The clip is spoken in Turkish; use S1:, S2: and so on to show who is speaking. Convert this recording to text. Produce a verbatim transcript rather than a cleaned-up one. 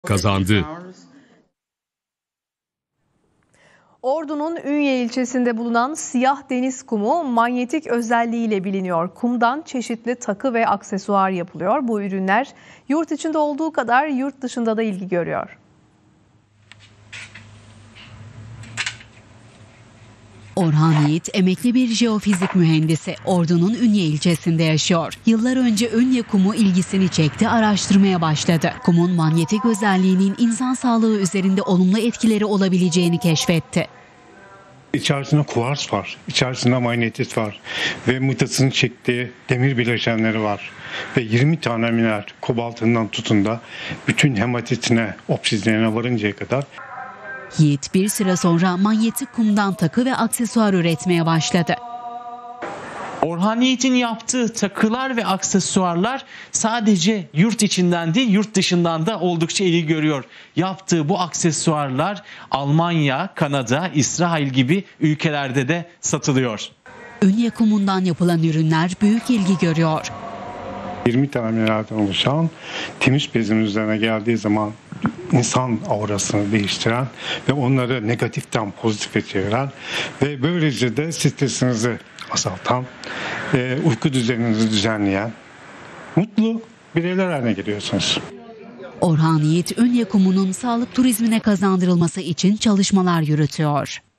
S1: kazandı.
S2: Ordu'nun Ünye ilçesinde bulunan siyah deniz kumu manyetik özelliğiyle biliniyor. Kumdan çeşitli takı ve aksesuar yapılıyor. Bu ürünler yurt içinde olduğu kadar yurt dışında da ilgi görüyor.
S3: Orhan Yiğit emekli bir jeofizik mühendisi. Ordu'nun Ünye ilçesinde yaşıyor. Yıllar önce Ünye kumu ilgisini çekti, araştırmaya başladı. Kumun manyetik özelliğinin insan sağlığı üzerinde olumlu etkileri olabileceğini keşfetti.
S4: İçerisinde kuvars var, içerisinde manyetit var ve mıknatısın çektiği demir bileşenleri var. Ve yirmi tane mineral, kobaltından tutun da bütün hematitine, obsidyenine varıncaya kadar.
S3: Yiğit bir süre sonra manyetik kumdan takı ve aksesuar üretmeye başladı.
S5: Orhan Yiğit'in yaptığı takılar ve aksesuarlar sadece yurt içinden değil, yurt dışından da oldukça ilgi görüyor. Yaptığı bu aksesuarlar Almanya, Kanada, İsrail gibi ülkelerde de satılıyor.
S3: Ünye kumundan yapılan ürünler büyük ilgi görüyor.
S4: yirmi tane mineralden oluşan temiz bezin üzerine geldiği zaman insan aurasını değiştiren ve onları negatiften pozitife çeviren ve böylece de stresinizi azaltan, e, uyku düzeninizi düzenleyen mutlu bireyler haline geliyorsunuz.
S3: Orhan Yiğit, Ünye kumunun sağlık turizmine kazandırılması için çalışmalar yürütüyor.